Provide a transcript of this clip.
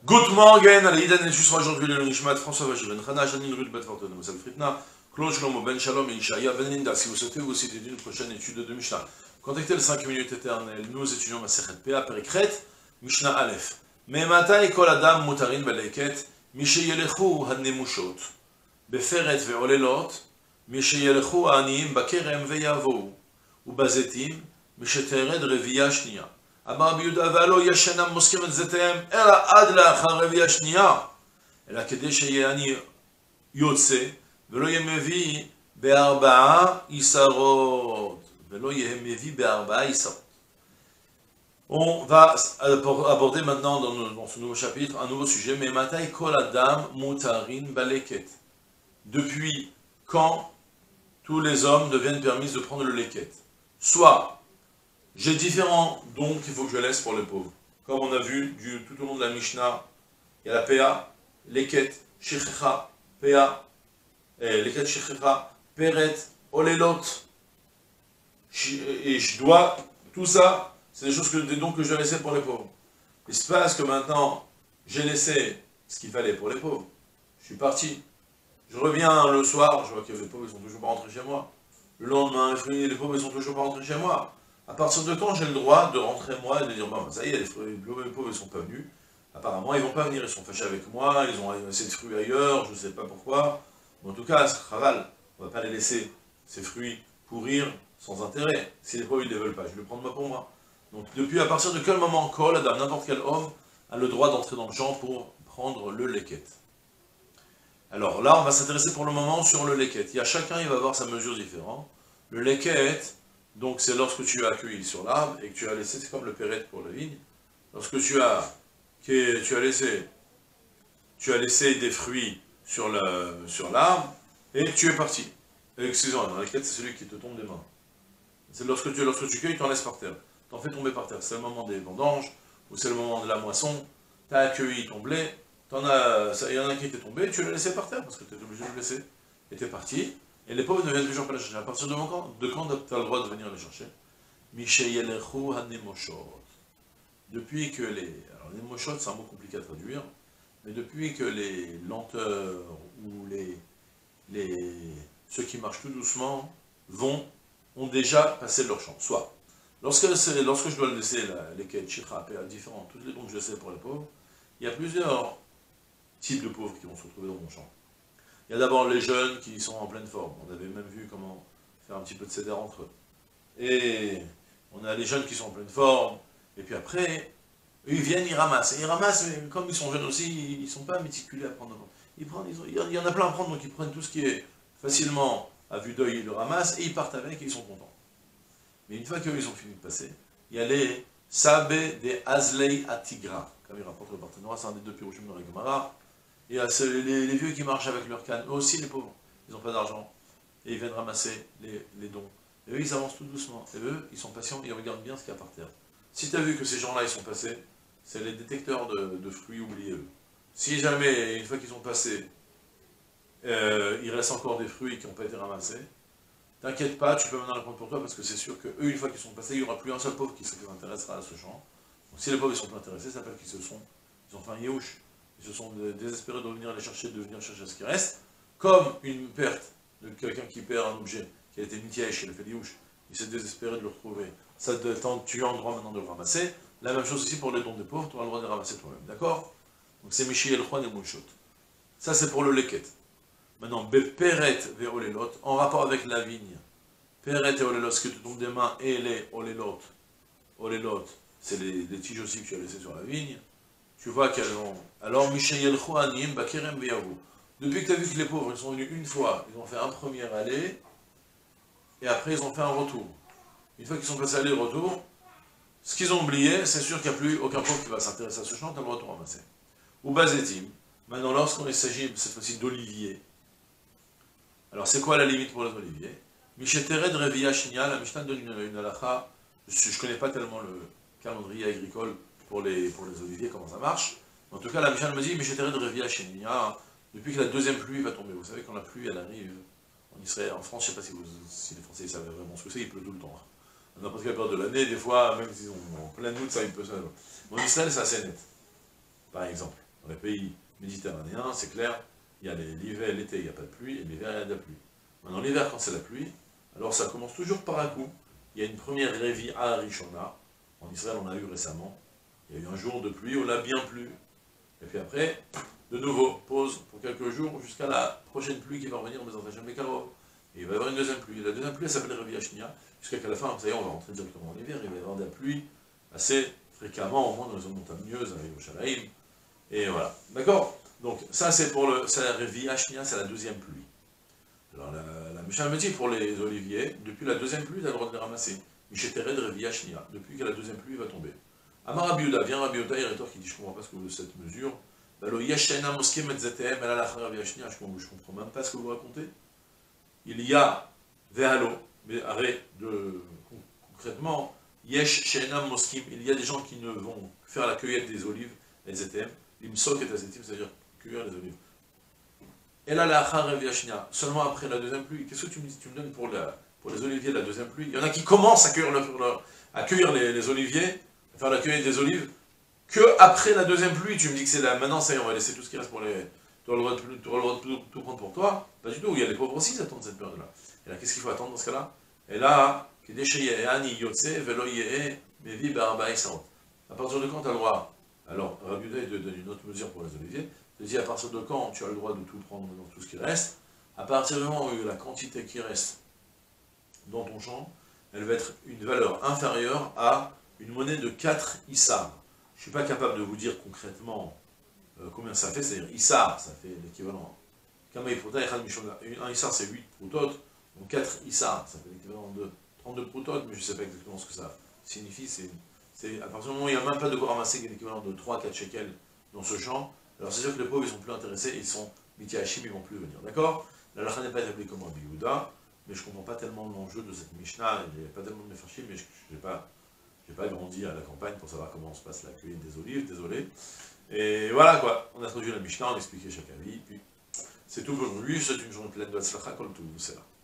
Good morning, à l'Aïdan et sera aujourd'hui le Nishmat François Vachiven, Chana, Janine Ruth Betforton, Mosel Fritna, Claude Shlomo Ben Shalom et Ishaya Ben Linda. Si vous souhaitez vous aussi d'une prochaine étude de Mishnah, contactez le 5 minutes éternelles. Nous étudions Masechet Pea Perikret, Mishnah Aleph. Me'matai kol adam mutarin beleket, misheyelechu hanemushot, beferet ve'olelot, misheyelechu ha'aniyim bakerem ve'yavou, ubazetim, mishetered reviya shniya. אמר רבי יהודה והלא ישנם מוסקים את זיתיהם אלא עד לאחר רבייה שנייה אלא כדי שיהיה אני יוצא ולא יהיה מביא בארבעה עשרות ולא יהיה מביא בארבעה עשרות. On va aborder maintenant dans ce nouveau chapitre un nouveau sujet. Mais matai kol adam mutarin baleket. Depuis quand tous les hommes deviennent permis de prendre le leket? Soit j'ai différents dons qu'il faut que je laisse pour les pauvres. Comme on a vu tout au long de la Mishnah, il y a la Pea, Leket, Shechecha, Pea, Leket, Shechecha, Peret, Olelot. Et je dois, tout ça, c'est des dons que je dois laisser pour les pauvres. Il se passe que maintenant, j'ai laissé ce qu'il fallait pour les pauvres. Je suis parti. Je reviens le soir, je vois que les pauvres ne sont toujours pas rentrés chez moi. Le lendemain, les pauvres ne sont toujours pas rentrés chez moi. À partir de quand j'ai le droit de rentrer moi et de dire, bon, ça y est, les pauvres ne sont pas venus. Apparemment, ils ne vont pas venir, ils sont fâchés avec moi, ils ont assez de fruits ailleurs, je ne sais pas pourquoi. Mais en tout cas, c'est chaval, on ne va pas les laisser, ces fruits, pourrir sans intérêt. Si les pauvres ne les veulent pas, je vais les prendre moi pour moi. Donc, depuis, à partir de quel moment, Kol, Adam, n'importe quel homme, a le droit d'entrer dans le champ pour prendre le leket. Alors là, on va s'intéresser pour le moment sur le leket. Chacun, il va avoir sa mesure différente. Le leket, donc c'est lorsque tu as cueilli sur l'arbre et que tu as laissé, c'est comme le péret pour la vigne, lorsque tu as laissé des fruits sur l'arbre et que tu es parti. Excusez-moi, dans la quête, c'est celui qui te tombe des mains. C'est lorsque tu cueilles, tu en laisses par terre. Tu en fais tomber par terre. C'est le moment des vendanges, ou c'est le moment de la moisson, tu as accueilli ton blé, il y en a qui était tombé, tu l'as laissé par terre parce que tu es obligé de le laisser. Et tu es parti. Et les pauvres ne viennent toujours pas les chercher. À partir de quand tu as le droit de venir les chercher? Misheyelechu hanemoshot. Depuis que alors les moshot, c'est un mot compliqué à traduire, mais depuis que les lenteurs ou ceux qui marchent tout doucement ont déjà passé leur champ. Soit, lorsque je dois laisser les quêtes, shikha, différents, tous les dons que je sais pour les pauvres, il y a plusieurs types de pauvres qui vont se retrouver dans mon champ. Il y a d'abord les jeunes qui sont en pleine forme. On avait même vu comment faire un petit peu de céder entre eux. Et on a les jeunes qui sont en pleine forme. Et puis après, eux, ils viennent, ils ramassent. Et ils ramassent, mais comme ils sont jeunes aussi, ils ne sont pas méticulés à prendre. Il y en a plein à prendre, donc ils prennent tout ce qui est facilement à vue d'œil, ils le ramassent, et ils partent avec, et ils sont contents. Mais une fois qu'eux, ils ont fini de passer, il y a les Sabé des Azlei Atigra. Comme il rapporte le partenariat, c'est un des deux pirouchim dans la Gemara. Il y a les vieux qui marchent avec leur canne, eux aussi les pauvres, ils n'ont pas d'argent, et ils viennent ramasser les dons. Et eux, ils avancent tout doucement, et eux, ils sont patients, ils regardent bien ce qu'il y a par terre. Si tu as vu que ces gens-là, ils sont passés, c'est les détecteurs de fruits oubliés, eux. Si jamais, une fois qu'ils sont passés, il reste encore des fruits qui n'ont pas été ramassés, t'inquiète pas, tu peux maintenant les prendre pour toi, parce que c'est sûr que eux, une fois qu'ils sont passés, il n'y aura plus un seul pauvre qui s'intéressera à ce champ. Donc si les pauvres ne sont pas intéressés, ça s'appelle qu'ils ont fait un yéhouch. Ils se sont désespérés de venir les chercher, de venir chercher ce qui reste, comme une perte de quelqu'un qui perd un objet, qui a été mitièche, il a fait des houches, il s'est désespéré de le retrouver. Ça, tu as le droit maintenant de le ramasser. La même chose aussi pour les dons des pauvres, tu as le droit de les ramasser toi-même, d'accord? Donc c'est Michi El Juan et Mouchot. Ça c'est pour le leket. Maintenant, Peret ve Olelot, en rapport avec la vigne. Peret et Olelot, ce qui te tombe des mains, et les Olelot. Olelot, c'est les tiges aussi que tu as laissées sur la vigne. Tu vois qu'elles ont... Alors, Mishayelchu Aniyim Bakerem Veyavu. Depuis que tu as vu que les pauvres, ils sont venus une fois, ils ont fait un premier aller, et après ils ont fait un retour. Une fois qu'ils sont passés aller-retour, ce qu'ils ont oublié, c'est sûr qu'il n'y a plus aucun pauvre qui va s'intéresser à ce champ, tu as le retour ramassé. Ou Bazetim. Maintenant, lorsqu'il s'agit cette fois-ci d'olivier, alors c'est quoi la limite pour les oliviers? Mishetered Reviya Shinya, la Mishnah donne une halakha, je ne connais pas tellement le calendrier agricole, pour les oliviers, comment ça marche. En tout cas, la Mishnah me dit, mais j'étais de Reviya Shenia, depuis que la deuxième pluie va tomber. Vous savez, quand la pluie, elle arrive, en Israël, en France, je ne sais pas si les Français savaient vraiment ce que c'est, il pleut tout le temps. À n'importe quelle période de l'année, des fois, même s'ils ont en pleine août, ça, il peut ça. En Israël, c'est assez net, par exemple. Dans les pays méditerranéens, c'est clair, il y a l'hiver, l'été, il n'y a pas de pluie, et l'hiver, il y a de la pluie. Maintenant, l'hiver, quand c'est la pluie, alors ça commence toujours par un coup. Il y a une première révi à Arishona. En Israël, on a eu récemment. Il y a eu un jour de pluie, on a bien plu. Et puis après, de nouveau, pause pour quelques jours, jusqu'à la prochaine pluie qui va revenir, mais en jamais Mécaro. Et il va y avoir une deuxième pluie. La deuxième pluie, elle s'appelle Révi Hashnia, jusqu'à la fin, ça y est, on va rentrer directement en hiver, il va y avoir de la pluie assez fréquemment, au moins dans les zones montagneuses, avec Yerushalayim. Et voilà. D'accord? Donc, ça, c'est pour la Révi Hashnia, c'est la deuxième pluie. Alors, la Mishnah me dit pour les oliviers, depuis la deuxième pluie, tu as le droit de les ramasser. Mishétered Révi Hashnia, depuis que la deuxième pluie va tomber. Amar Rabbi Yehuda, vient Rabbi Yehuda, il rétorque qui dit, je ne comprends pas ce que vous cette mesure. Je ne comprends même pas ce que vous racontez. Il y a Vehalo, mais arrête de concrètement, Yesh Shenam Moskim, il y a des gens qui ne vont faire la cueillette des olives, les ZTM, l'imsok et azetim, c'est-à-dire cueillir les olives. Et là, la Achar seulement après la deuxième pluie. Qu'est-ce que tu me donnes pour les oliviers de la deuxième pluie? Il y en a qui commencent à cueillir les oliviers, à faire la cueillette des olives, que après la deuxième pluie. Tu me dis que c'est là, maintenant ça y est, on va laisser tout ce qui reste pour les... Tu auras le droit de tout prendre pour toi? Pas du tout, il y a les pauvres aussi qui attendent cette période-là. Et là, qu'est-ce qu'il faut attendre dans ce cas-là? Et là, à partir de quand tu as le droit? Alors, Rabbi Yehuda donne une autre mesure pour les oliviers. Il dit à partir de quand tu as le droit de tout prendre dans tout ce qui reste? À partir du moment où la quantité qui reste dans ton champ, elle va être une valeur inférieure à une monnaie de 4 issars. Je ne suis pas capable de vous dire concrètement combien ça fait, c'est-à-dire issar, ça fait l'équivalent. Un issar c'est 8 proutotes, donc 4 issars, ça fait l'équivalent de 32 proutotes, mais je ne sais pas exactement ce que ça signifie. À partir du moment où il n'y a même pas de quoi ramasser l'équivalent de 3-4 shekels dans ce champ, alors c'est sûr que les pauvres ils sont plus intéressés, ils sont mitiachim, ils ne vont plus venir. D'accord? La lacha n'est pas établie comme Rabbi Yehuda, mais je ne comprends pas tellement l'enjeu de cette Mishnah, il n'y a pas tellement de mefarshim, mais je n'ai pas grandi à la campagne pour savoir comment se passe la cueillette des olives, désolé. Et voilà quoi, on a traduit la Mishnah, on a expliqué chaque avis, puis c'est tout pour aujourd'hui, c'est une journée pleine de Hatzlacha, comme tout, c'est là.